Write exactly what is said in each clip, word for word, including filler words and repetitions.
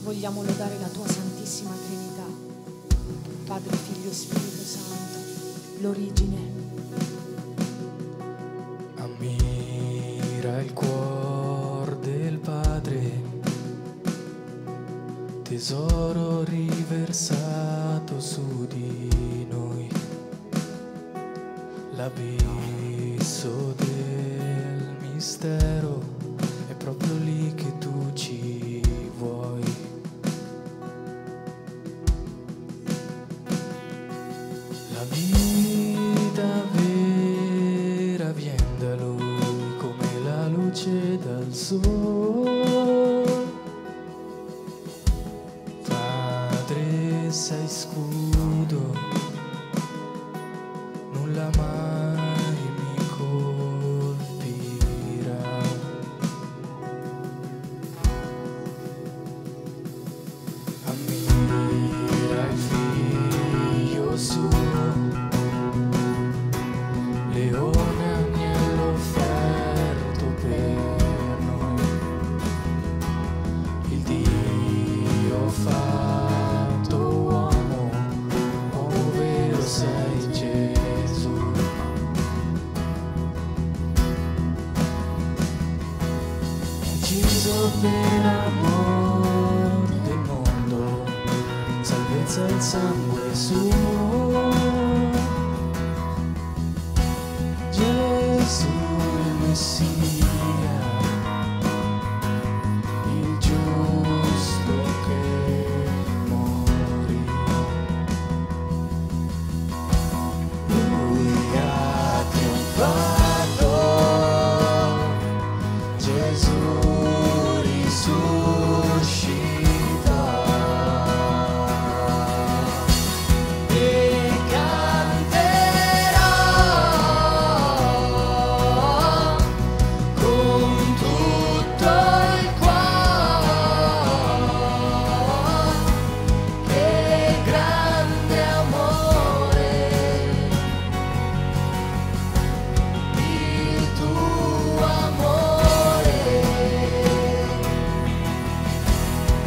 vogliamo lodare la tua Santissima Trinità, Padre, Figlio e Spirito Santo, l'origine. Ammira il cuor del Padre, tesoro riversato su di noi, l'abisso del mistero è proprio lì che tu ci vuoi. La vita vera vien da Lui come la luce dal sole. Padre, sei scudo, nulla mai mi colpirà. Ammira il Figlio suo, leone agnello offerto per noi, il Dio fatto uomo, uomo vero sei Gesù. Ucciso per amor del mondo, salvezza il sangue suo. Gesù il Messia, il giusto che morì. Lui ha trionfato, Gesù risuscita e canterò con tutto il cuore, che grande amore, il tuo amore.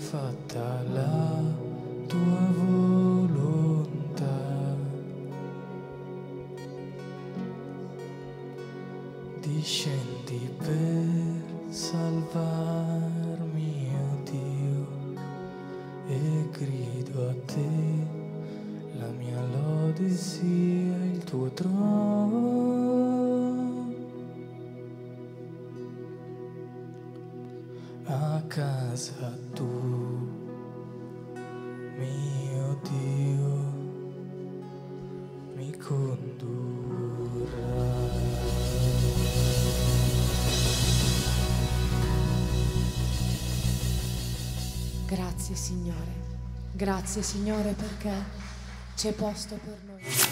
fatta la tua volontà. Discendi per salvarmi, oh Dio, e grido a te, la mia lode sia il tuo trono. A casa tu, mio Dio, mi condurrai. Grazie Signore, grazie Signore perché c'è posto per noi.